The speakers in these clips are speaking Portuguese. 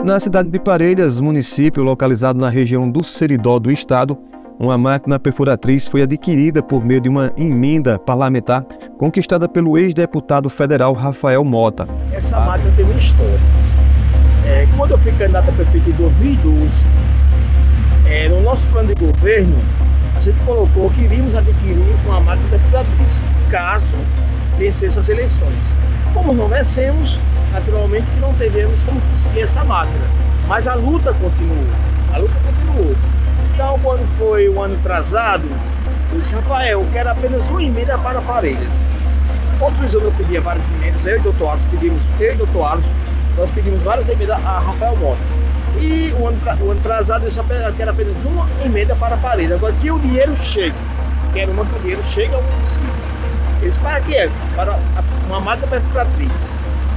Na cidade de Parelhas, município localizado na região do Seridó do estado, uma máquina perfuratriz foi adquirida por meio de uma emenda parlamentar conquistada pelo ex-deputado federal Rafael Mota. Essa máquina tem uma história. Quando eu fui candidato a prefeito em 2012, no nosso plano de governo, a gente colocou que iríamos adquirir uma máquina perfuratriz caso vencesse as eleições. Como não vencemos, naturalmente não teremos como conseguir essa máquina, mas a luta continuou. Então, quando foi o ano atrasado, eu disse: Rafael, eu quero apenas uma emenda para Parelhas. Outros anos eu pedia várias emendas, eu e o Dr. Alisson, nós pedimos várias emendas a Rafael Mota. E o ano atrasado eu só quero apenas uma emenda para Parelhas. Agora que o dinheiro chegue, quero uma que o dinheiro chegue ao município. Eles para quê? Para uma máquina perfuratriz.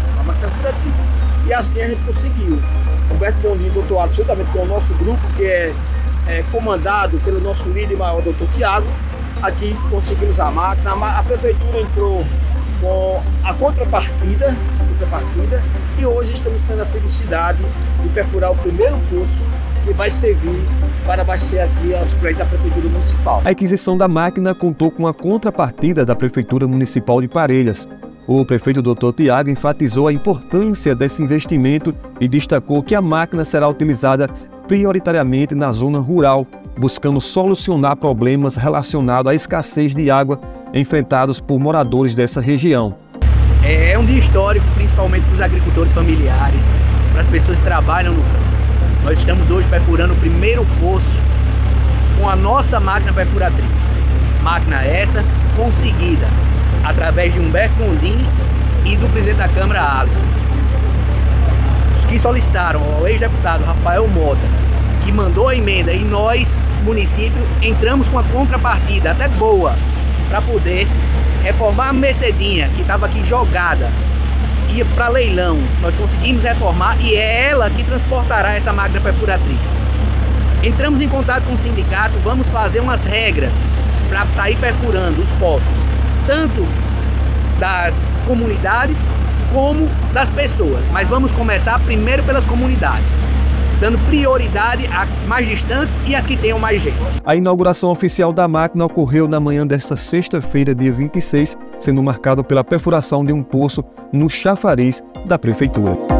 E assim a gente conseguiu. Humberto Bondinho e o Dr. Alisson, juntamente com o nosso grupo, que é comandado pelo nosso líder maior, Dr. Tiago, aqui conseguimos a máquina. A prefeitura entrou com a contrapartida e hoje estamos tendo a felicidade de perfurar o primeiro poço que vai servir para abastecer aqui aos prédios da Prefeitura Municipal. A aquisição da máquina contou com a contrapartida da Prefeitura Municipal de Parelhas. O prefeito Dr. Tiago enfatizou a importância desse investimento e destacou que a máquina será utilizada prioritariamente na zona rural, buscando solucionar problemas relacionados à escassez de água enfrentados por moradores dessa região. É um dia histórico, principalmente para os agricultores familiares, para as pessoas que trabalham no campo. Nós estamos hoje perfurando o primeiro poço com a nossa máquina perfuratriz. Máquina essa conseguida através de Humberto Bondinho e do presidente da Câmara, Alisson. Os que solicitaram ao ex-deputado Rafael Mota, que mandou a emenda, e nós, município, entramos com a contrapartida até boa para poder reformar a Mercedinha, que estava aqui jogada, ia para leilão. Nós conseguimos reformar e é ela que transportará essa máquina perfuratriz. Entramos em contato com o sindicato, vamos fazer umas regras para sair perfurando os poços, tanto das comunidades como das pessoas, mas vamos começar primeiro pelas comunidades, dando prioridade às mais distantes e às que tenham mais gente. A inauguração oficial da máquina ocorreu na manhã desta sexta-feira, dia 26, sendo marcado pela perfuração de um poço no chafariz da Prefeitura.